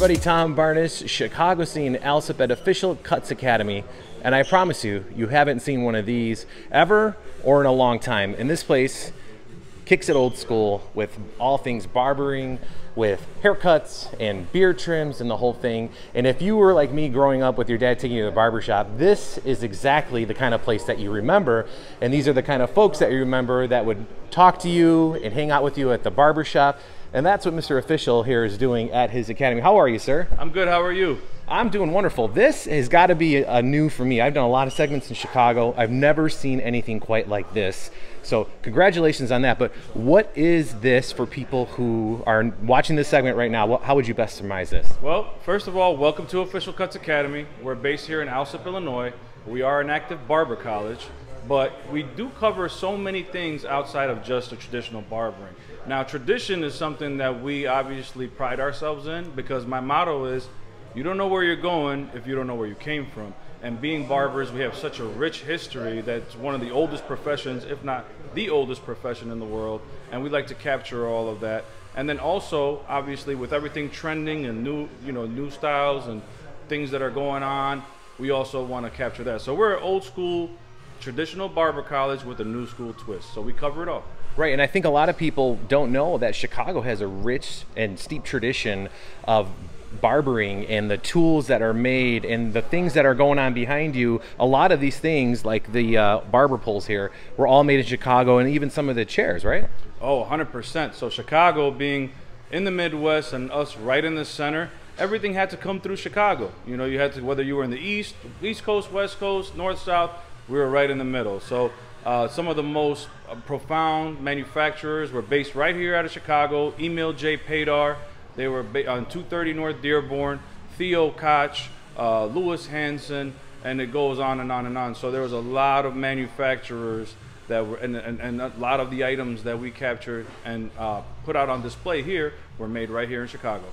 everybody, Tom Barnes, Chicago scene Alsip at Official Cuts Academy. And I promise you, you haven't seen one of these ever or in a long time. And this place kicks it old school with all things barbering, with haircuts and beard trims and the whole thing. And if you were like me growing up with your dad taking you to the barber shop, this is exactly the kind of place that you remember. And these are the kind of folks that you remember that would talk to you and hang out with you at the barber shop. And that's what Mr. Official here is doing at his academy. How are you, sir? I'm good, how are you? I'm doing wonderful. This has got to be a new for me. I've done a lot of segments in Chicago. I've never seen anything quite like this. So congratulations on that. But what is this for people who are watching this segment right now? How would you best surmise this? Well, first of all, welcome to Official Cuts Academy. We're based here in Alsip, Illinois. We are an active barber college, but we do cover so many things outside of just a traditional barbering. Now, tradition is something that we obviously pride ourselves in, because my motto is, you don't know where you're going if you don't know where you came from. And being barbers, we have such a rich history that's one of the oldest professions, if not the oldest profession in the world. And we like to capture all of that. And then also, obviously, with everything trending and new styles and things that are going on, we also want to capture that. So we're an old school, traditional barber college with a new school twist. So we cover it all. Right, and I think a lot of people don't know that Chicago has a rich and steep tradition of barbering and the tools that are made and the things that are going on behind you. A lot of these things, like the barber poles here, were all made in Chicago, and even some of the chairs, right? Oh, 100%. So Chicago being in the Midwest and us right in the center, everything had to come through Chicago. You know, you had to, whether you were in the East Coast, West Coast, North, South, we were right in the middle. So some of the most profound manufacturers were based right here out of Chicago. Emil J. Padar. They were on 230 North Dearborn, Theo Koch, Louis Hansen, and it goes on and on and on. So there was a lot of manufacturers that were, and a lot of the items that we captured and put out on display here were made right here in Chicago.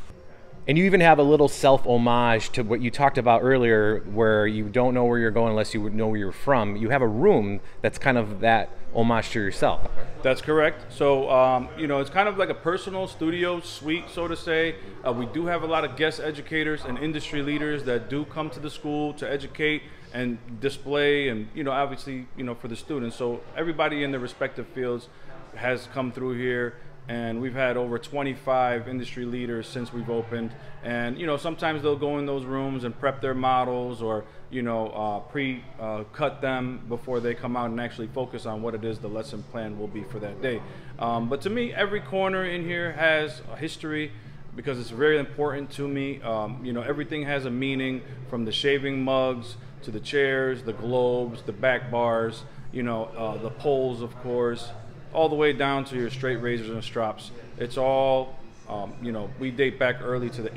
And you even have a little self-homage to what you talked about earlier, where you don't know where you're going unless you know where you're from. You have a room that's kind of that homage to yourself. That's correct. So, you know, it's kind of like a personal studio suite, so to say. We do have a lot of guest educators and industry leaders that do come to the school to educate and display and, you know, obviously, you know, for the students. So everybody in their respective fields has come through here. And we've had over 25 industry leaders since we've opened. And, you know, sometimes they'll go in those rooms and prep their models or, you know, pre-cut them before they come out and actually focus on what it is the lesson plan will be for that day. But to me, every corner in here has a history, because it's very important to me. You know, everything has a meaning, from the shaving mugs to the chairs, the globes, the back bars, you know, the poles, of course, all the way down to your straight razors and strops. It's all, you know, we date back early to the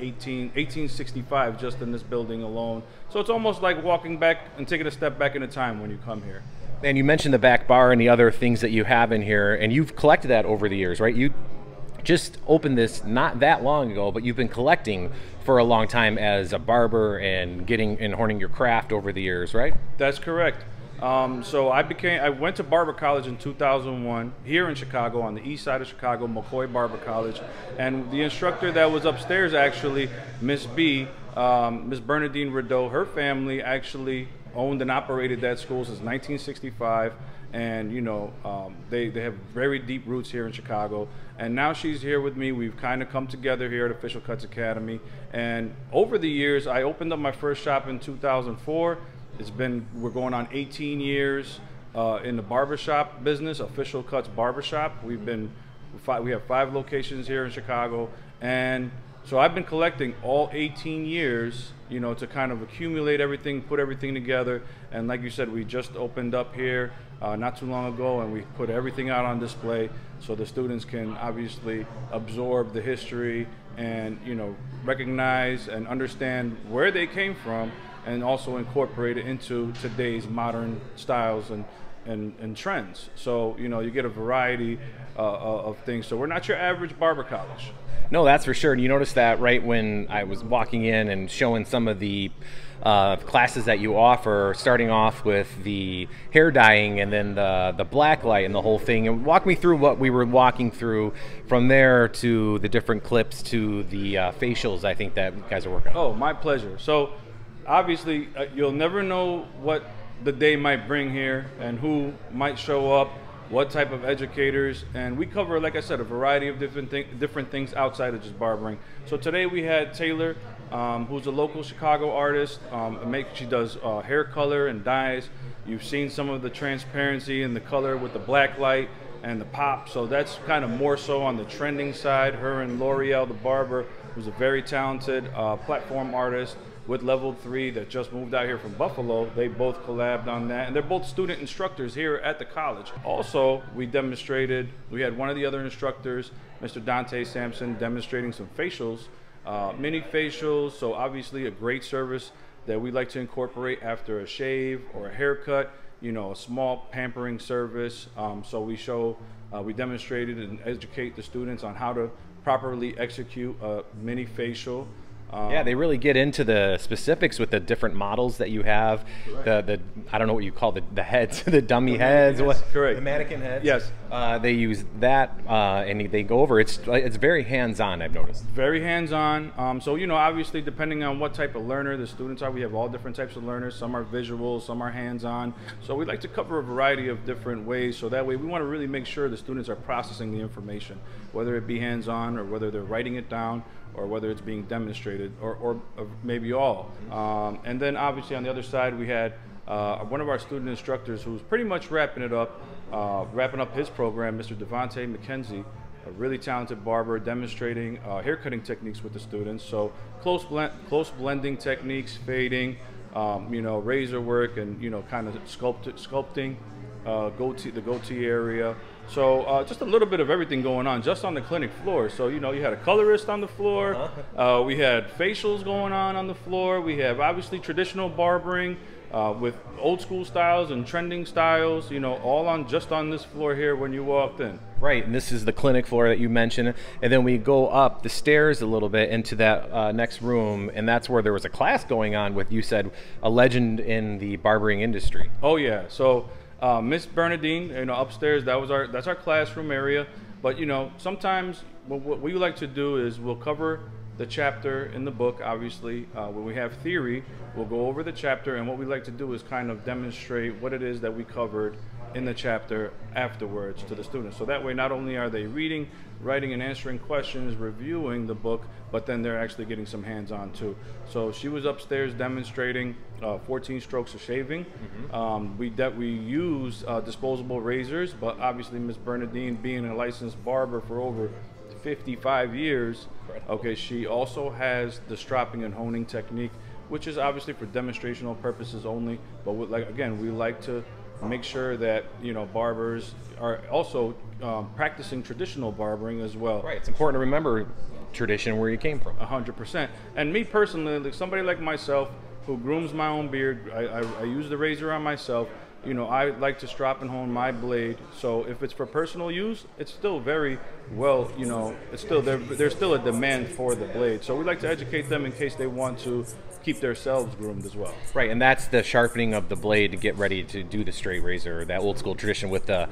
1865 just in this building alone. So it's almost like walking back and taking a step back in time when you come here. And you mentioned the back bar and the other things that you have in here, and you've collected that over the years, right? You just opened this not that long ago, but you've been collecting for a long time as a barber and getting and honing your craft over the years, right? That's correct. So I went to barber college in 2001 here in Chicago, on the east side of Chicago, McCoy Barber College. And the instructor that was upstairs, actually, Miss B, Miss Bernadine Rideau, her family actually owned and operated that school since 1965. And, you know, they have very deep roots here in Chicago. And now she's here with me. We've kind of come together here at Official Cuts Academy. And over the years, I opened up my first shop in 2004. We're going on 18 years in the barbershop business, Official Cuts Barbershop. We have 5 locations here in Chicago, and so I've been collecting all 18 years, you know, to kind of accumulate everything, put everything together. And like you said, we just opened up here not too long ago, and we put everything out on display so the students can obviously absorb the history and, you know, recognize and understand where they came from, and also incorporate it into today's modern styles and trends. So, you know, you get a variety of things. So we're not your average barber college. No, that's for sure. And you noticed that right when I was walking in and showing some of the classes that you offer, starting off with the hair dyeing and then the black light and the whole thing. And walk me through what we were walking through from there to the different clips to the facials I think that you guys are working on. Oh, my pleasure. So obviously you'll never know what the day might bring here and who might show up, what type of educators, and we cover, like I said, a variety of different things outside of just barbering. So today we had Taylor, who's a local Chicago artist. She does hair color and dyes. You've seen some of the transparency and the color with the black light and the pop, so that's kind of more so on the trending side. Her and L'Oreal, the barber, who's a very talented platform artist with Level 3 that just moved out here from Buffalo. They both collabed on that, and they're both student instructors here at the college. Also, we had one of the other instructors, Mr. Dante Sampson, demonstrating some facials, mini facials, so obviously a great service that we like to incorporate after a shave or a haircut, a small pampering service. So we demonstrated and educate the students on how to properly execute a mini facial. Yeah, they really get into the specifics with the different models that you have. The I don't know what you call the heads, the dummy heads. Correct. The mannequin heads. Yes. They use that and they go over. It's very hands-on, I've noticed. Very hands-on. So obviously depending on what type of learner the students are, we have all different types of learners. Some are visual, some are hands-on. So we like to cover a variety of different ways. So that way we want to really make sure the students are processing the information, whether it be hands-on or whether they're writing it down, or whether it's being demonstrated, or maybe all. And then obviously on the other side, we had one of our student instructors who's pretty much wrapping up his program, Mr. Devontae McKenzie, a really talented barber, demonstrating haircutting techniques with the students. So close blending techniques, fading, razor work, and kind of sculpting the goatee area. So just a little bit of everything going on just on the clinic floor. So you had a colorist on the floor, we had facials going on the floor, we have obviously traditional barbering with old school styles and trending styles, all just on this floor here when you walked in. Right, and this is the clinic floor that you mentioned, and then we go up the stairs a little bit into that next room, and that's where there was a class going on with, you said, a legend in the barbering industry. Oh yeah, so Miss Bernadine, upstairs, that's our classroom area. But sometimes what we like to do is we'll cover the chapter in the book. Obviously, when we have theory, we'll go over the chapter, and what we like to do is kind of demonstrate what it is that we covered in the chapter afterwards to the students. So that way, not only are they reading, writing, and answering questions, reviewing the book, but then they're actually getting some hands-on too. So she was upstairs demonstrating 14 strokes of shaving. We use disposable razors, but obviously Miss Bernadine, being a licensed barber for over 55 years, okay, she also has the stropping and honing technique, which is obviously for demonstrational purposes only. But we like to make sure that barbers are also practicing traditional barbering as well. Right, it's important to remember tradition where you came from. 100%. And me personally, like somebody like myself who grooms my own beard, I use the razor on myself. I like to strop and hone my blade. So if it's for personal use, it's still very well, it's still there's still a demand for the blade. So we like to educate them in case they want to keep themselves groomed as well. Right, and that's the sharpening of the blade to get ready to do the straight razor, that old school tradition with the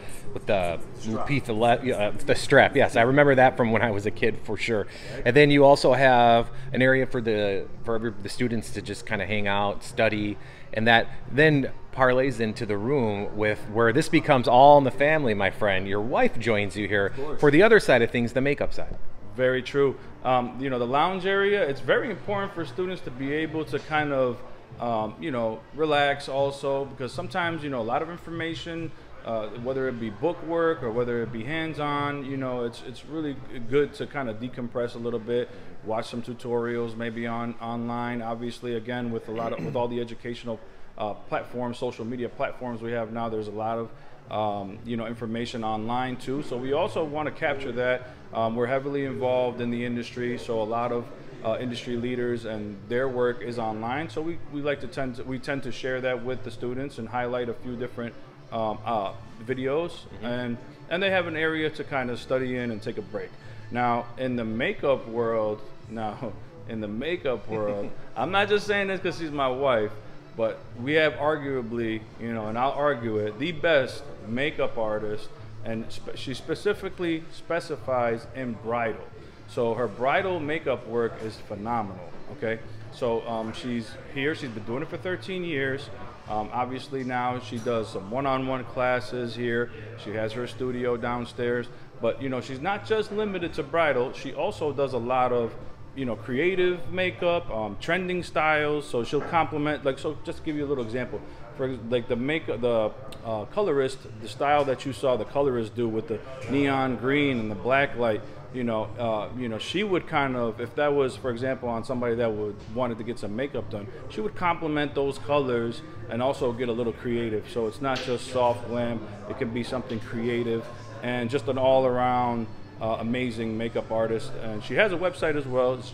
strap. Yes, I remember that from when I was a kid for sure. And then you also have an area for the students to just kind of hang out, study, and that then parlays into the room with where this becomes all in the family, my friend. Your wife joins you here for the other side of things, the makeup side. Very true. The lounge area, it's very important for students to be able to kind of, relax also, because sometimes, a lot of information, whether it be book work or whether it be hands-on, it's really good to kind of decompress a little bit, watch some tutorials maybe online. Obviously, again, with all the educational platforms, social media platforms we have now, there's a lot of information online too. So we also want to capture that. We're heavily involved in the industry, so a lot of industry leaders and their work is online. So we tend to share that with the students and highlight a few different videos, and they have an area to kind of study in and take a break. Now in the makeup world, in the makeup world. I'm not just saying this because she's my wife, but we have arguably, you know, and I'll argue it, the best makeup artist, and she specifically specifies in bridal. So her bridal makeup work is phenomenal, okay? So she's here, she's been doing it for 13 years. Obviously now she does some one-on-one classes here. She has her studio downstairs, but you know, she's not just limited to bridal. She also does a lot of, you know, creative makeup, trending styles. So she'll complement, like, so just to give you a little example, for like the makeup, the colorist, the style that you saw the colorist do with the neon green and the black light, you know, she would kind of, if that was, for example, on somebody that wanted to get some makeup done, she would complement those colors and also get a little creative. So it's not just soft glam, it can be something creative and just an all-around amazing makeup artist. And she has a website as well. It's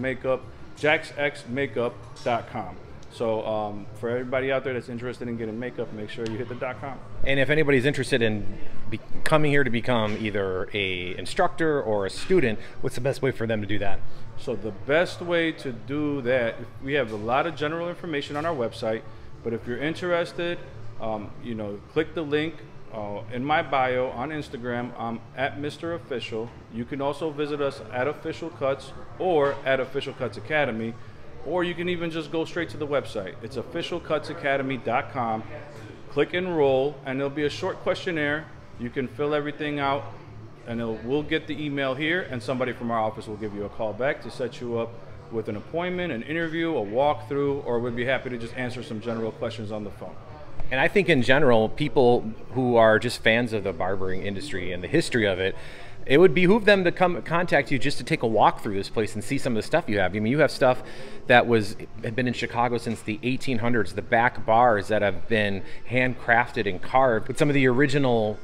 jaxmakeup.com. So for everybody out there that's interested in getting makeup, make sure you hit the .com. And if anybody's interested in coming here to become either a instructor or a student, what's the best way for them to do that? So the best way to do that, we have a lot of general information on our website, but if you're interested, you know, click the link in my bio on Instagram. I'm at Mr. Official. You can also visit us at Official Cuts or at Official Cuts Academy, or you can even just go straight to the website. It's officialcutsacademy.com. Click enroll, and there'll be a short questionnaire. You can fill everything out, and we'll get the email here, and somebody from our office will give you a call back to set you up with an appointment, an interview, a walkthrough, or we'd be happy to just answer some general questions on the phone. And I think in general, people who are just fans of the barbering industry and the history of it, it would behoove them to come contact you just to take a walk through this place and see some of the stuff you have. I mean, you have stuff that had been in Chicago since the 1800s, the back bars that have been handcrafted and carved with some of the original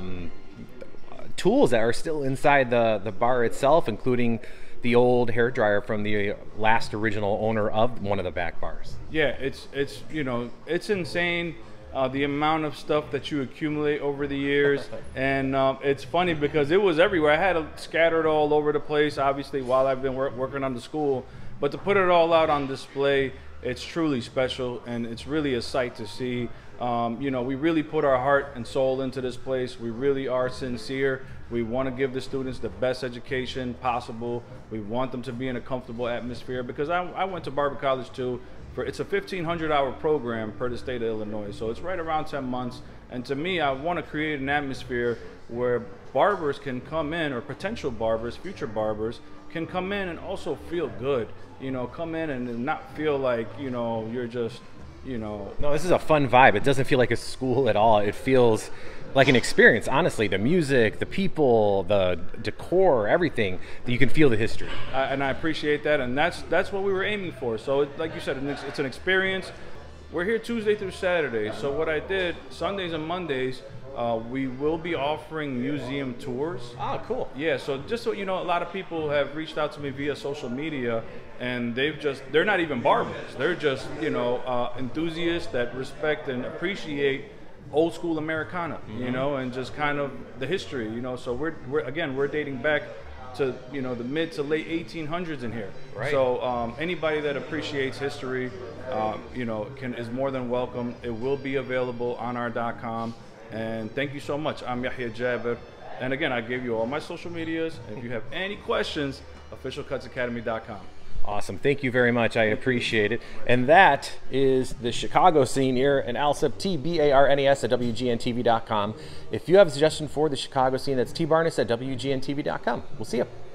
tools that are still inside the bar itself, including the old hair dryer from the last original owner of one of the back bars. Yeah, it's you know, it's insane. The amount of stuff that you accumulate over the years, and it's funny because it was everywhere. I had it scattered all over the place, obviously, while I've been working on the school, but to put it all out on display, it's truly special, and it's really a sight to see. You know, we really put our heart and soul into this place. We really are sincere. We want to give the students the best education possible. We want them to be in a comfortable atmosphere, because I went to barber college too. It's a 1,500-hour program per the state of Illinois, so it's right around 10 months. And to me, I want to create an atmosphere where barbers can come in, or potential barbers, future barbers, can come in and also feel good. You know, come in and not feel like, you know, you're just, you know. No, this is a fun vibe. It doesn't feel like a school at all. It feels like an experience, honestly. The music, the people, the decor, everything, you can feel the history. And I appreciate that, and that's what we were aiming for. So like you said, it's an experience. We're here Tuesday through Saturday, so what I did, Sundays and Mondays, we will be offering museum tours. Ah, cool. Yeah, so just so you know, a lot of people have reached out to me via social media, and they're not even barbers. They're just, you know, enthusiasts that respect and appreciate old school Americana, you know, and just kind of the history, you know. So we're dating back to, you know, the mid to late 1800s in here. Right. So anybody that appreciates history, you know, is more than welcome. It will be available on our .com. And thank you so much. I'm Yahya Jabir, and again, I gave you all my social medias. And if you have any questions, officialcutsacademy.com. Awesome. Thank you very much. I appreciate it. And that is the Chicago scene here in Alsip, TBARNES at WGNTV.com. If you have a suggestion for the Chicago scene, that's TBarnes at WGNTV.com. We'll see you.